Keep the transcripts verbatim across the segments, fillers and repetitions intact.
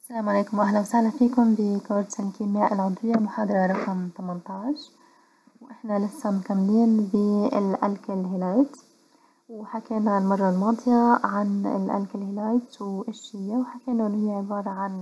السلام عليكم وأهلا وسهلا فيكم بكورس الكيمياء العضوية محاضرة رقم ثمانية عشر، وإحنا لسه مكملين بالألكيل هيلايد، وحكينا المرة الماضية عن الألكيل هيلايد وإيش هي، وحكينا إن هي عبارة عن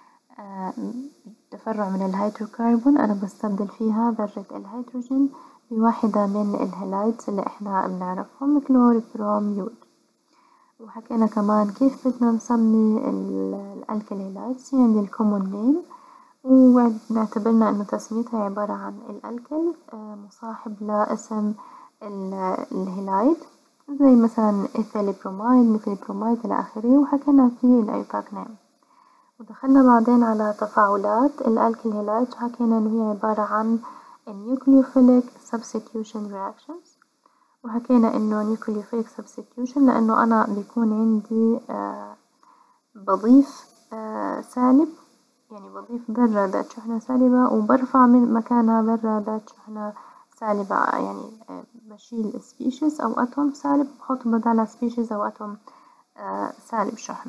تفرع من الهيدروكربون أنا بستبدل فيها ذرة الهيدروجين بواحدة من الهيلايدز اللي إحنا بنعرفهم كلور بروم يود. وحكينا كمان كيف بدنا نسمي الألكيل هيلايدز، يعني الكومون نيم، ونعتبرنا إنه تسميتها عبارة عن الألكيل مصاحب لاسم الهيلايد زي مثلا إيثيل بروميد، ميثيل بروميد إلى آخره. وحكينا في الأيوباك نيم، ودخلنا بعدين على تفاعلات الألكيل هيلايد، وحكينا إنه هي عبارة عن النيوكليوفيليك substitution reactions. وحكينا إنه nucleophilic substitution لأنه أنا بيكون عندي آه بضيف آه سالب، يعني بضيف ذرة ذات شحنة سالبة وبرفع من مكانها ذرة ذات شحنة سالبة، يعني آه بشيل species أو أتوم سالب بحط بدالها species أو أتوم آه سالب شحن.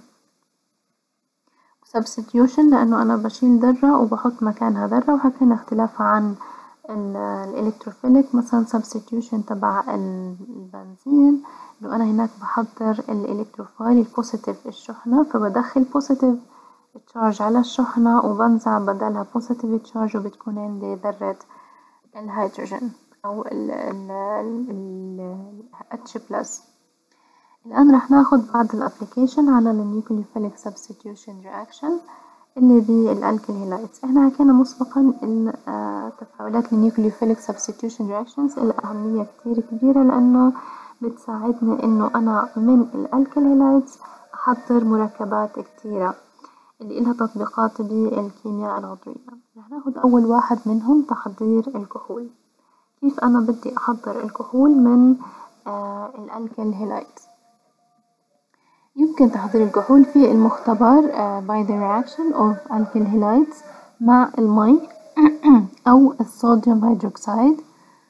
substitution لأنه أنا بشيل ذرة وبحط مكانها ذرة، وحكينا اختلافها عن الالكتروفيليك، مثلا substitution تبع البنزين انه انا هناك بحضر الالكتروفايل البوزيتيف الشحنة، فبدخل بوزيتيف تشارج على الشحنة وبنزع بدلها بوزيتيف تشارج، وبتكون عندي ذرة الهيدروجين او ال ال ال H بلس. الآن رح ناخد بعض الابليكيشن على النيوكليوفيليك substitution reaction اللي بالألكيل هيلايدز. احنا حكينا مسبقا ان تفاعلات النيوكليوفيليك substitution reactions لها أهمية كتير كبيرة، لأنه بتساعدني انه انا من الألكيل هيلايدز احضر مركبات كتيرة اللي إلها تطبيقات بالكيمياء العضوية. رح ناخد اول واحد منهم تحضير الكحول. كيف انا بدي احضر الكحول من آه الألكيل هيلايدز؟ يمكن تحضير الكحول في المختبر uh, by the reaction of alkyl halides مع المي أو الصوديوم هيدروكسيد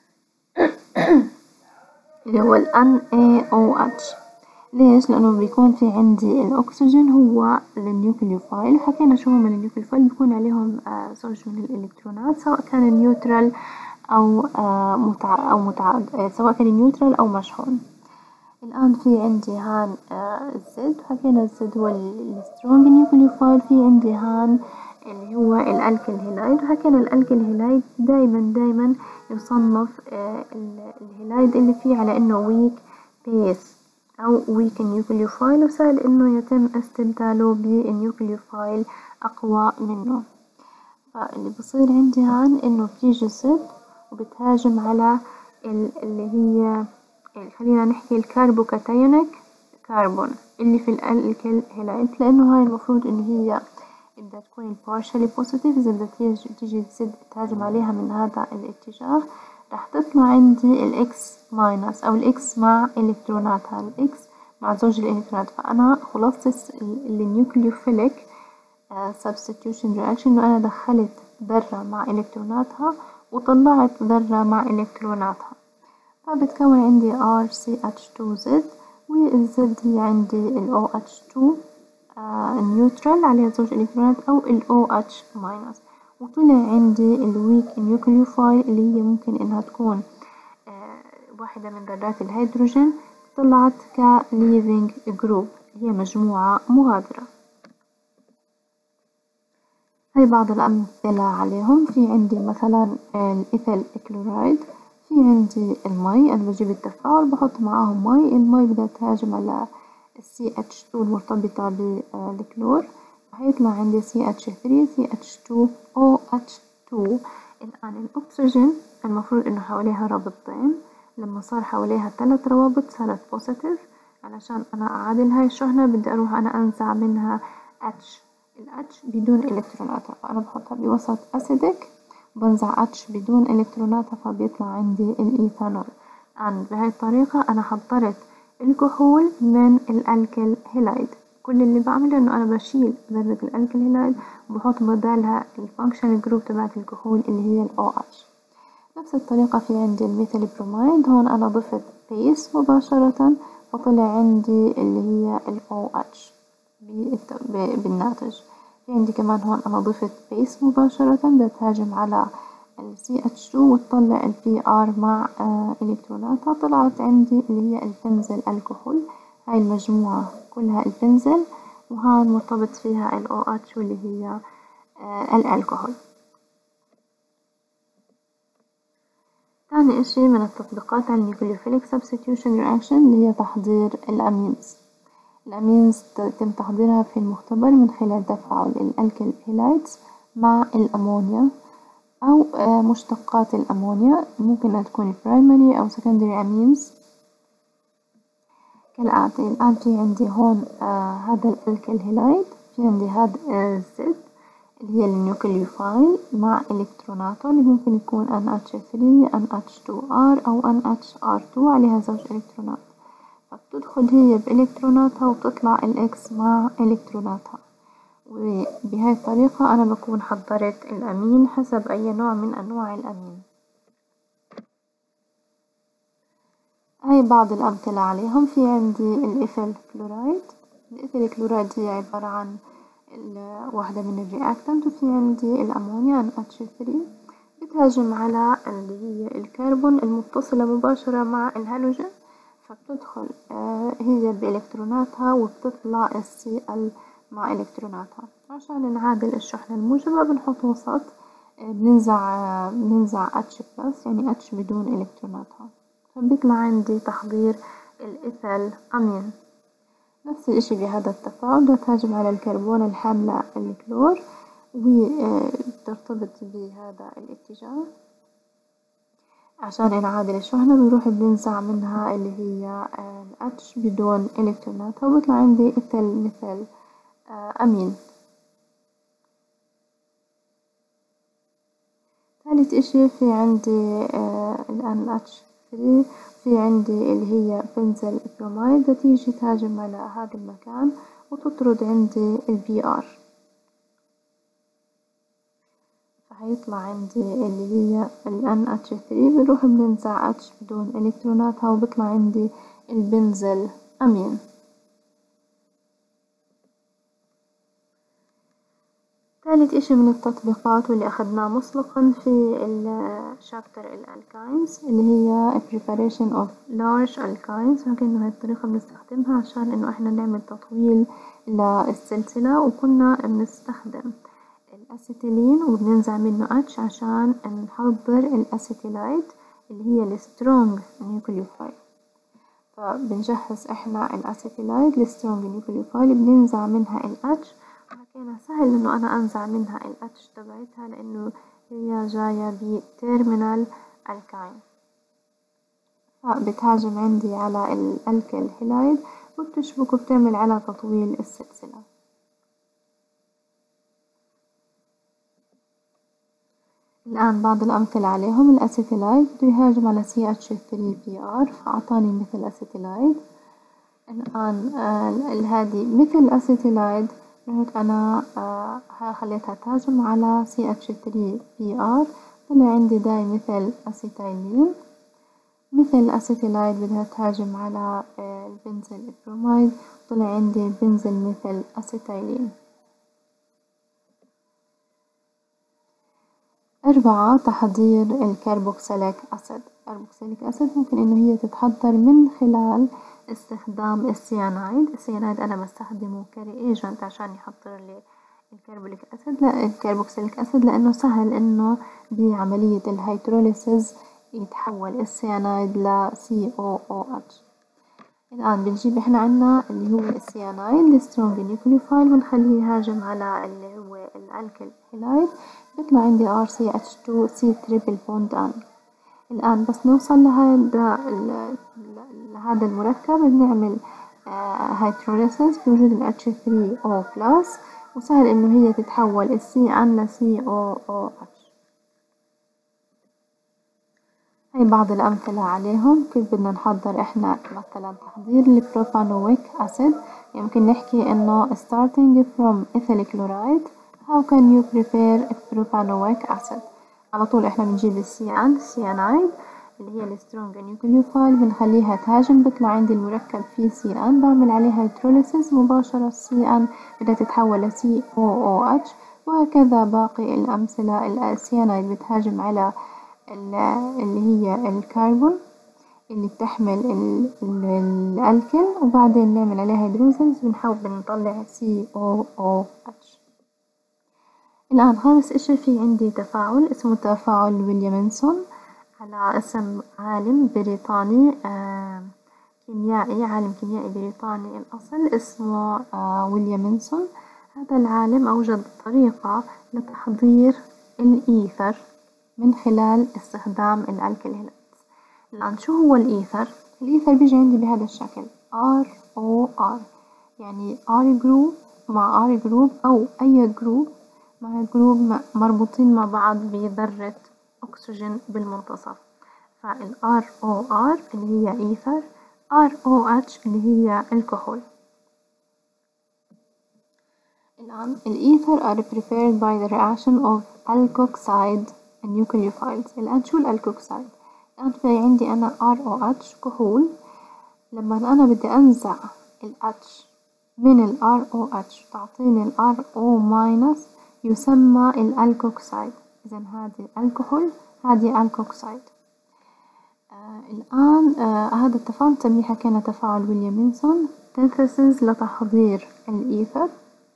اللي هو ال إن إيه أو إتش. ليش؟ لأنه بيكون في عندي الأكسجين هو النيوكليوفايل، وحكينا شو هم النيوكليوفايل، بيكون عليهم uh, زوج من الإلكترونات سواء كان نيوترال أو uh, متع أو متعاد uh, سواء كان نيوترال أو مشحون. الآن في عندي هان آه الزد، حكينا الزد هو السترونج نيوكليوفايل، في عندي هان اللي هو الألكيل هيلايد، وحكينا الألكيل هيلايد دايما دايما يصنف آه الهيلايد اللي فيه على إنه ويك بيس أو ويك نيوكليوفايل، وسهل إنه يتم استبداله بنيوكليوفايل أقوى منه. فاللي بصير عندي هان إنه بتيجي زد وبتهاجم على اللي هي خلينا نحكي الكربوكاتيونيك كربون اللي في الألكيل هيلايد، لأنه هاي المفروض إن هي بدها تكون partially positive. إذا بدها تيجي زد تهاجم عليها من هذا الاتجاه راح تطلع عندي الإكس ماينس أو الإكس مع إلكتروناتها، الإكس مع زوج الإلكترونات. فأنا خلصت النيوكليوفيليك substitution reaction إنه أنا دخلت ذرة مع إلكتروناتها وطلعت ذرة مع إلكتروناتها، فبتكون عندي آر سي إتش تو زد، والزد هي عندي ال أو إتش تو آه النيوترال عليها زوج إلكترونات أو ال أو إتش ماينس، وطلع عندي الويك نيوكليوفايل اللي هي ممكن إنها تكون آه واحدة من ذرات الهيدروجين طلعت كليفينج جروب، هي مجموعة مغادرة. هاي بعض الأمثلة عليهم. في عندي مثلا الإيثيل كلورايد، في عندي المي، أنا بجيب التفاعل بحط معاهم مي، المي بدها تهاجم على السي إتش تو المرتبطة بالكلور، هيطلع عندي سي إتش ثري سي إتش تو أو إتش تو. الآن الأكسجين المفروض إنه حواليها رابطتين، لما صار حواليها ثلاث روابط صارت بوزيتيف، علشان أنا أعادل هاي الشحنة بدي أروح أنا أنزع منها H، الاتش بدون إلكتروناتها، فأنا بحطها بوسط أسيدك بنزع اتش بدون إلكتروناتها فبيطلع عندي الإيثانول. الآن بهاي الطريقة أنا حضرت الكحول من الألكيل هيلايد. كل اللي بعمله إنه أنا بشيل ذرة الألكيل هيلايد وبحط بدالها الفانكشنال جروب تبعت الكحول اللي هي ال أو إتش. نفس الطريقة في عندي الميثيل بروميد، هون أنا ضفت بيس مباشرة فطلع عندي اللي هي ال أو إتش بالناتج. في عندي كمان هون أنا ضفت بيس مباشرة بدها تهاجم على ال سي إتش تو وتطلع ال بي آر مع آه إلكتروناتها. طلعت عندي اللي هي البنزل الكحول، هاي المجموعة كلها البنزل، وهون مرتبط فيها ال أو إتش واللي هي آه الكحول. تاني إشي من التطبيقات على النيوكليوفيليك سبستيوشن رياكشن اللي هي تحضير الأمينز. الأمينز يتم تحضيرها في المختبر من خلال تفاعل الألكيل هيلايدز مع الأمونيا أو مشتقات الأمونيا، ممكن أن تكون primary أو secondary amines كالآتي. الآن في عندي هون آه هذا الألكيل هيلايد، في عندي هذا الزد اللي هي النيوكليوفايل مع إلكتروناته اللي ممكن يكون إن إتش ثري إن إتش تو آر أو إن إتش آر تو، عليها زوج إلكترونات، فبتدخل هي بإلكتروناتها وبتطلع الإكس مع إلكتروناتها، وبهاي الطريقة أنا بكون حضرت الأمين حسب أي نوع من أنواع الأمين. هاي بعض الأمثلة عليهم. في عندي الإيثيل كلورايد. الإيثيل كلورايد هي عبارة عن واحدة من الرياكتنت، وفي عندي الأمونيا إن إتش ثري بتهاجم على اللي هي الكربون المتصلة مباشرة مع الهالوجين، فبتدخل هي بإلكتروناتها وبتطلع السي ال مع إلكتروناتها. عشان نعادل الشحنة الموجبة بنحط وسط، بننزع بننزع اتش بلس يعني اتش بدون إلكتروناتها، فبيطلع عندي تحضير الإيثيل أمين. نفس الإشي بهذا التفاعل بتهاجم على الكربون الحاملة الكلور وبترتبط بهذا الاتجاه. عشان نعادل الشحنة بنروح بننزع منها اللي هي الاتش بدون إلكتروناتها وبيطلع عندي إيثيل ميثيل أمين. ثالث إشي في عندي ال إن إتش ثري، في عندي اللي هي بنزل بروميد تيجي تهاجم على هذا المكان وتطرد عندي ال بي آر، فهيطلع عندي اللي هي ال إن إتش ثري بنروح بننزع اتش بدون إلكتروناتها وبيطلع عندي البنزل أمين. ثالث إشي من التطبيقات واللي أخدناه مسبقا في الشابتر الألكاينز اللي هي preparation of large alkynes، فكأنه هاي الطريقة بنستخدمها عشان إنه إحنا نعمل تطويل للسلسلة، وكنا بنستخدم الأسيتيلين وبننزع منه اتش عشان نحضر الأسيتيلايد اللي هي السترونج نيوكليوفايل. فبنجهز إحنا الأسيتيلايد السترونج نيوكليوفايل بننزع منها الاتش، كان سهل إنه أنا أنزع منها الاتش تبعتها لأنه هي جاية بتيرمينال الكاين، فبتهاجم عندي على الألكيل هيلايد وبتشبك وبتعمل على تطويل السلسلة. الآن بعض الأمثلة عليهم. الأسيتيلايد بده يهاجم على سي إتش ثري بي آر فأعطاني مثل أسيتيلايد. الآن آه هذه مثل أسيتيلايد رحت أنا آه خليتها تهاجم على سي إتش ثري بي آر، طلع عندي داي مثل أسيتايلين. مثل أسيتيلايد بدها تهاجم على آه البنزل البروميد، طلع عندي بنزل مثل أسيتايلين. أربعة تحضير الكربوكسيليك أسيد. الكربوكسيليك أسيد ممكن إنه هي تتحضر من خلال استخدام السيانايد. السيانايد أنا بستخدمه كرياجنت عشان يحضر لي الكربوليك أسيد، لا الكربوكسيليك أسيد لأنه سهل إنه بعملية الهيدروليسيس يتحول السيانايد ل سي أو أو إتش. الآن بنجيب إحنا عنا اللي هو السيانايد السترونج نيوكليوفايل بنخليه يهاجم على اللي هو الألكيل هيلايد، بيطلع عندي آر سي إتش تو سي تريبل بوند أن. الآن بس نوصل لهذا لهذا المركب بنعمل هيدروليسيس بوجود ال إتش ثري أو بلس، وسهل إنه هي تتحول السي أن ل سي أو أو إتش. هاي بعض الأمثلة عليهم كيف بدنا نحضر إحنا مثلا تحضير البروبانويك أسيد. يمكن نحكي إنه starting from ethyl chloride how can you prepare propanoic acid. على طول إحنا بنجيب السي أن سيانايد اللي هي السترونج نيوكليوفايل بنخليها تهاجم، بيطلع عندي المركب فيه سي ان، بعمل عليها هيدروليسيس مباشرة، السي ان بدها تتحول ل سي او او اتش، وهكذا باقي الأمثلة. السيانايد بتهاجم على اللي هي الكربون اللي بتحمل ال ال الألكل، وبعدين نعمل عليها هيدروزيس بنحاول بنطلع سي او او اتش. الآن خامس إشي في عندي تفاعل اسمه تفاعل ويليامنسون، على اسم عالم بريطاني آه كيميائي، عالم كيميائي بريطاني الأصل اسمه آه ويليامنسون. هذا العالم أوجد طريقة لتحضير الإيثر من خلال استخدام الألكل هيلايدز. الآن شو هو الإيثر؟ الإيثر بيجي عندي بهذا الشكل آر أو آر، يعني R جروب مع R جروب أو أي جروب مع جروب مربوطين مع بعض بذرة أكسجين بالمنتصف. فال آر أو آر اللي هي إيثر، آر أو إتش اللي هي الكحول. الآن الإيثر are prepared by the reaction of alkoxide and nucleophiles. الآن شو الألكوكسايد؟ الآن في عندي أنا آر أو إتش كحول، لما أنا بدي أنزع ال H من ال آر أو إتش تعطيني ال آر أو ماينس يسمى الألكوكسايد. إذا هذه الكحول، هذه ألكوكسايد. آه الآن آه هذا التفاعل نسميه حكينا تفاعل ويليامنسون synthesis لتحضير الإيثر.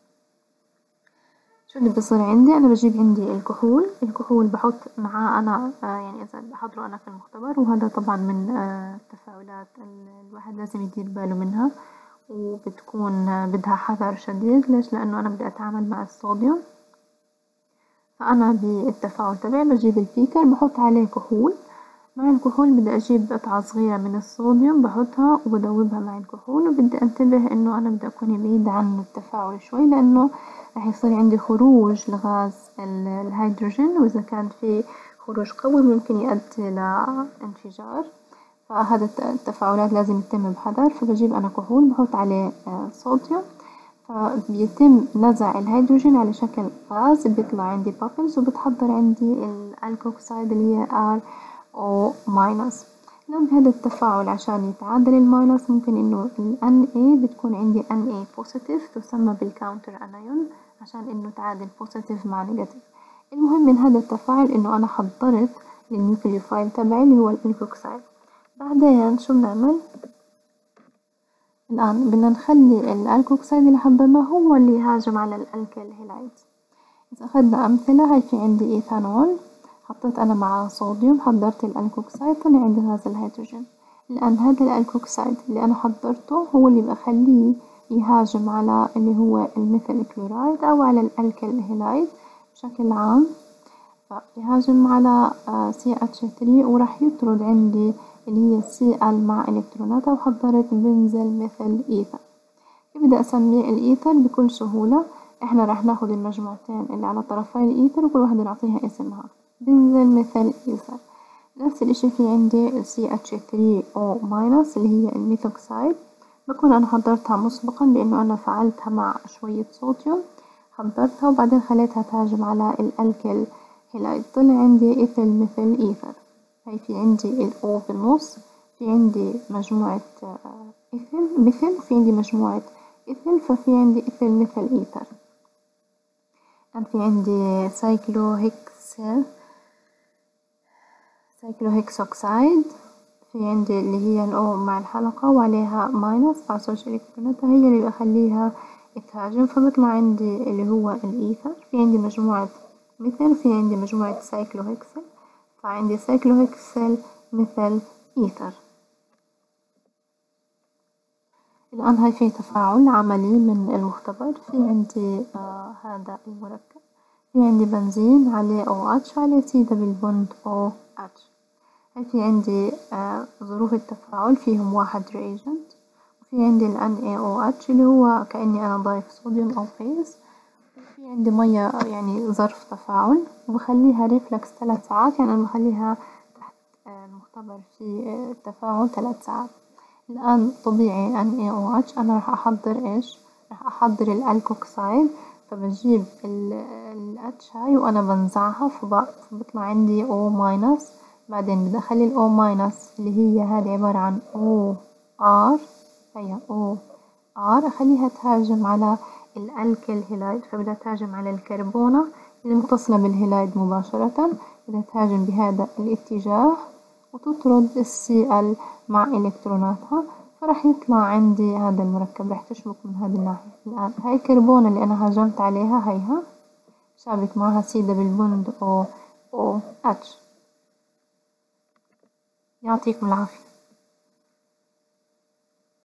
شو اللي بصير عندي؟ أنا بجيب عندي الكحول، الكحول بحط معاه أنا آه يعني إذا بحضره أنا في المختبر، وهذا طبعا من آه التفاعلات الواحد لازم يدير باله منها، وبتكون آه بدها حذر شديد. ليش؟ لأنه أنا بدي أتعامل مع الصوديوم. فأنا بالتفاعل تبعي بجيب البيكر بحط عليه كحول، مع الكحول بدي أجيب قطعة صغيرة من الصوديوم بحطها وبدوبها مع الكحول، وبدي أنتبه إنه أنا بدي أكون بعيدة عن التفاعل شوي، لأنه راح يصير عندي خروج لغاز الهيدروجين، وإذا كان في خروج قوي ممكن يؤدي لانفجار. فهذا التفاعلات لازم يتم بحذر. فبجيب أنا كحول بحط عليه صوديوم، فبيتم نزع الهيدروجين على شكل غاز، بيطلع عندي بابلز، وبتحضر عندي الألكوكسايد اللي هي R أو ماينس. الآن بهذا التفاعل عشان يتعادل الماينس ممكن إنه ال إن إيه بتكون عندي إن إيه بوزيتيف تسمى بالكاونتر أنايون، عشان إنه تعادل بوزيتيف مع نيجاتيف. المهم من هذا التفاعل إنه أنا حضرت النيوكليوفايل تبعي اللي هو الألكوكسايد. بعدين شو بنعمل؟ الآن بدنا نخلي الألكوكسايد اللي حضرناه هو اللي يهاجم على الألكل هيلايدز. إذا أخذنا أمثلة، هاي في عندي إيثانول، حطيت أنا معاه صوديوم، حضرت الألكوكسايد، طلع عندي غاز الهيدروجين. الآن هذا الألكوكسايد اللي أنا حضرته هو اللي بخليه يهاجم على اللي هو الميثيل كلورايد أو على الألكل هيلايد بشكل عام، فيهاجم على سي إتش ثري وراح يطرد عندي اللي هي سي إل مع إلكتروناتها، وحضرت بنزل مثل إيثر. كيف بدي أسمي الإيثر بكل سهولة؟ إحنا راح ناخد المجموعتين اللي على طرفي الإيثر وكل واحدة نعطيها اسمها بنزل مثل إيثر. نفس الإشي في عندي ال سي إتش ثري أو ماينس اللي هي الميثوكسايد، بكون أنا حضرتها مسبقا بإنه أنا فعلتها مع شوية صوديوم، حضرتها وبعدين خليتها تهاجم على الألكل هيلايد، طلع عندي إيثل مثل إيثر. هاي في عندي ال O بالنص، في عندي مجموعة إيثل مثل، وفي عندي مجموعة إيثل، ففي عندي إيثل مثل إيثر. كان في عندي سايكلو هيكس سايكلو هيكسوكسايد، في عندي اللي هي الأو مع الحلقة وعليها ماينس عشرة إلكتروناتها، هي اللي بخليها تهاجم، فبطلع عندي اللي هو الإيثر. في عندي مجموعة مثل، في عندي مجموعة سايكلو هيكسل، فعندي سايكلو هيكسل مثل إيثر. الآن هاي في تفاعل عملي من المختبر، في عندي آه هذا المركب، في عندي بنزين عليه أو إتش عليه سي دبل بوند أو إتش. هاي في عندي آه ظروف التفاعل فيهم واحد reagent، وفي عندي ال إن إيه أو إتش اللي هو كأني أنا ضايف صوديوم أو بيز، وفي عندي مية يعني ظرف تفاعل، وبخليها ريفلكس ثلاث ساعات، يعني أنا بخليها تحت آه المختبر في آه التفاعل ثلاث ساعات. الآن طبيعي إن إيه أو إتش أنا راح أحضر إيش؟ راح أحضر الألكوكسايد، فبجيب ال إتش هاي وأنا بنزعها، فبطلع عندي O ماينس بعدين بدي أخلي ال O ماينس اللي هي هذه عبارة عن O R، هي O R أخليها تهاجم على الألكيل هيلايد، فبدها تهاجم على الكربونة اللي متصلة بالهيلايد مباشرة، بدها تهاجم بهذا الاتجاه وتطرد السي ال مع إلكتروناتها، فراح يطلع عندي هذا المركب، راح تشبك من هذه الناحية. الآن هاي الكربونة اللي أنا هاجمت عليها هيها شابك معها سي دبل بوند أو أو اتش. يعطيكم العافية.